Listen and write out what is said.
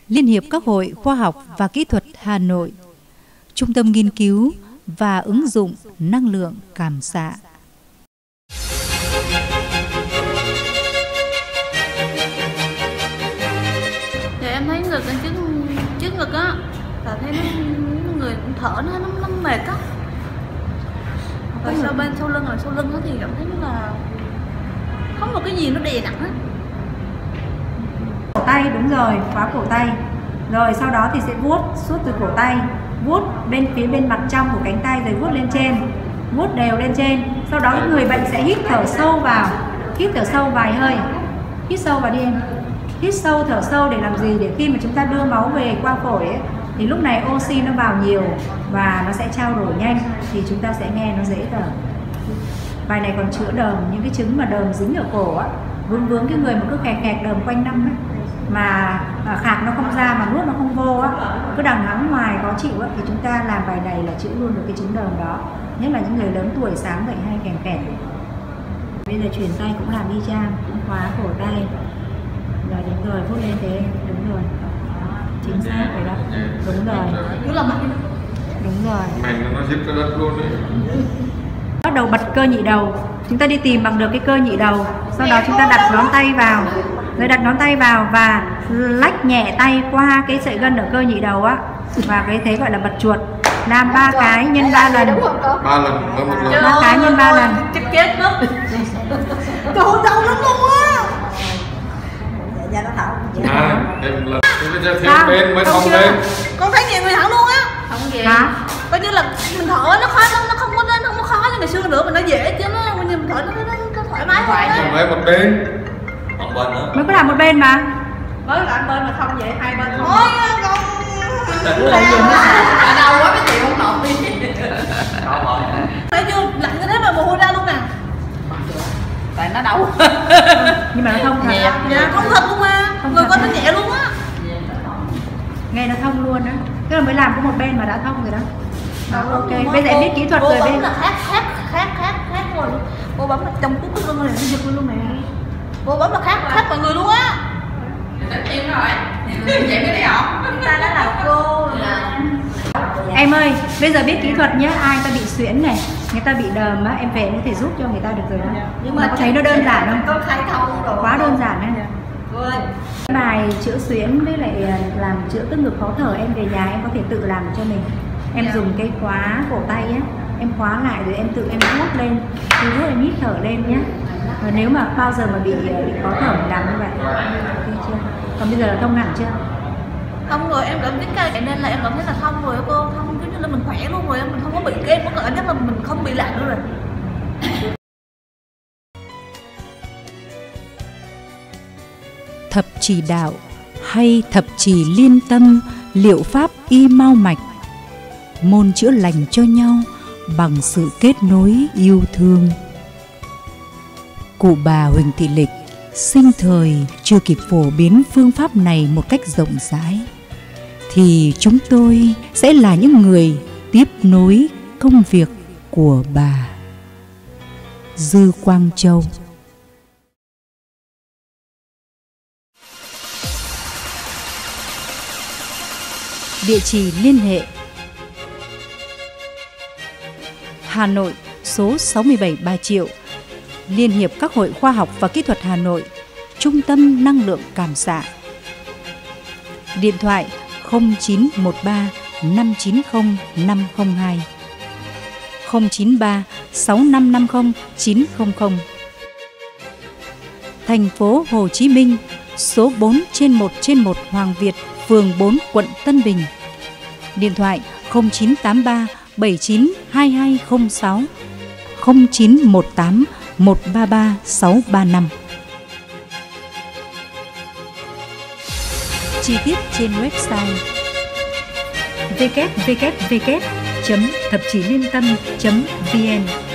Liên hiệp các hội khoa học và kỹ thuật Hà Nội, Trung tâm nghiên cứu và ứng dụng năng lượng cảm xạ. Thì em thấy ngực bên trước ngực á, là thấy người cũng thở nó mệt á. Rồi sau lưng á thì cảm thấy như là không một cái gì nó đè nặng á. Cổ tay, đúng rồi, khóa cổ tay. Rồi sau đó thì sẽ vuốt suốt từ cổ tay, vuốt phía bên mặt trong của cánh tay, rồi vuốt lên trên, vuốt đều lên trên. Sau đó người bệnh sẽ hít thở sâu vào, hít thở sâu vài hơi, hít sâu vào đi em. Hít sâu, thở sâu để làm gì? Để khi mà chúng ta đưa máu về qua phổi ấy, thì lúc này oxy nó vào nhiều và nó sẽ trao đổi nhanh, thì chúng ta sẽ nghe nó dễ thở. Bài này còn chữa đờm, những cái chứng mà đờm dính ở cổ á, vướng cái người mà cứ khẹt đờm quanh năm ấy, mà khạc nó không ra mà nuốt nó không vô á, cứ đằng hắng ngoài khó chịu á, thì chúng ta làm bài này là chữa luôn được cái chứng đờm đó. Nhất là những người lớn tuổi sáng dậy hay kèm. Bây giờ chuyển tay cũng làm y chang, cũng khóa cổ tay. Rồi đúng rồi, vuốt lên thế, đúng rồi. Chính xác rồi đó. Đúng rồi. Cứ là mạnh. Đúng rồi. Mạnh nó giết cái đất luôn đấy. Bắt đầu bật cơ nhị đầu. Chúng ta đi tìm bằng được cái cơ nhị đầu. Sau đó chúng ta đặt ngón tay vào. Rồi đặt ngón tay vào và lách nhẹ tay qua cái sợi gân ở cơ nhị đầu á. Và cái thế gọi là bật chuột. Làm 3 cái nhân 3 lần. 3 lần, một lần. 3 cái nhân 3 lần. Chết chết mất. Trời ơi, đau lắm luôn á. Dạ nó thở. Thêm lần. Bây giờ thêm bên mới thông lên. Con thấy nhiều người thẳng luôn á. Không gì. Hả? Coi như là mình thở nó khó lắm, nó không có khó như ngày xưa nữa, mà nó dễ chứ nó coi như mình thở nó thoải mái hơn. Mới một bên. Còn bên nữa. Mới có làm một bên mà. Mới làm bên mà không vậy, hai bên thôi. Con. Đau quá cái chịu không nổi đi. Thấy chưa, lạnh như thế mà mồ hôi ra luôn nè. Tại nó đau. Nhưng mà nó thông thật. Dạ, thông thật luôn mà. Người con nó nhẹ luôn á. Nghe nó thông luôn á. Tức là mới làm có một bên mà đã thông rồi đó. Đó, ok. Bây giờ em biết kỹ thuật rồi bên. Là khác rồi. Cô bấm là trong cúc cái lưng này nó giật luôn nè. Cô bấm là khác mọi người luôn á. Tất nhiên rồi. Vậy mới thấy không? Ta đã là cô là. Em ơi, bây giờ biết kỹ thuật nhé. Ai ta bị suyễn này, người ta bị đờm á, em về em có thể giúp cho người ta được rồi đó. Nhưng mà có thấy nó đơn giản không? Có khai thông rồi. Quá đơn giản đấy. Bài chữa suyễn với lại làm chữa tức ngực khó thở, em về nhà em có thể tự làm cho mình. Em dùng cái khóa cổ tay á, em khóa lại rồi em tự em vuốt lên, em hít thở lên nhé. Và nếu mà bao giờ mà bị khó thở mình làm như vậy, ok chưa? Còn bây giờ là thông hẳn chưa? Thông rồi, em cảm thấy cái nên là em cảm thấy là thông rồi cô, thông giống như là mình khỏe luôn rồi, mình không có bị cái có cảm giác là mình không bị lạnh nữa rồi. Thập trì đạo hay thập trì liên tâm, liệu pháp y mau mạch, môn chữa lành cho nhau bằng sự kết nối yêu thương. Cụ bà Huỳnh Thị Lịch sinh thời chưa kịp phổ biến phương pháp này một cách rộng rãi, thì chúng tôi sẽ là những người tiếp nối công việc của bà. Dư Quang Châu. Địa chỉ liên hệ: Hà Nội, số 67 Bà Triệu, Liên hiệp các hội khoa học và kỹ thuật Hà Nội, Trung tâm năng lượng cảm xạ. Điện thoại 0913 590 502, 093 6550 900. Thành phố Hồ Chí Minh, số 4/1/1 Hoàng Việt, phường 4, quận Tân Bình. Điện thoại 0983 79 2206, 0918 133 635. Chi tiết trên website www.thapchilientam.vn.